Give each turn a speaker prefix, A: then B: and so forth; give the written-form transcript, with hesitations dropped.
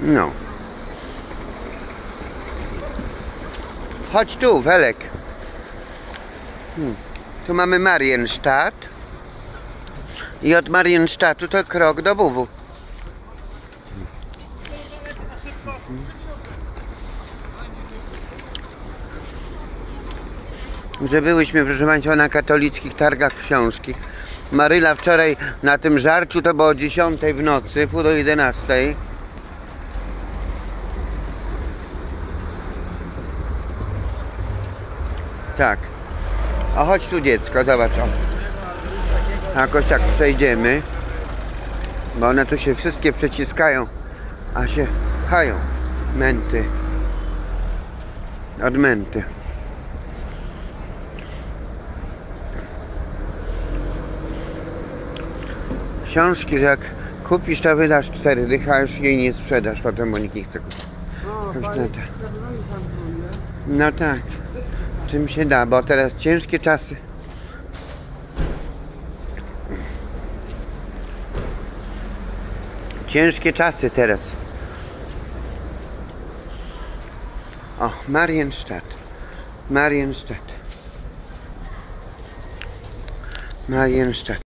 A: No. Chodź tu, Welek. Tu mamy Marienstadt. I od Marienstadtu to krok do Buwu. Że byłyśmy, proszę Państwa, na katolickich targach książki. Maryla wczoraj na tym żarciu to było o 10 w nocy, pół do 11. Tak. A chodź tu dziecko, zobacz. Jakoś tak przejdziemy. Bo one tu się wszystkie przeciskają, a się pchają. Męty. Od męty. Książki, że jak kupisz, to wydasz 4 dychy, a już jej nie sprzedasz potem, bo nikt nie chce kupić. No tak. Czym się da, bo teraz ciężkie czasy. Ciężkie czasy teraz. O, Marienstadt. Marienstadt. Marienstadt.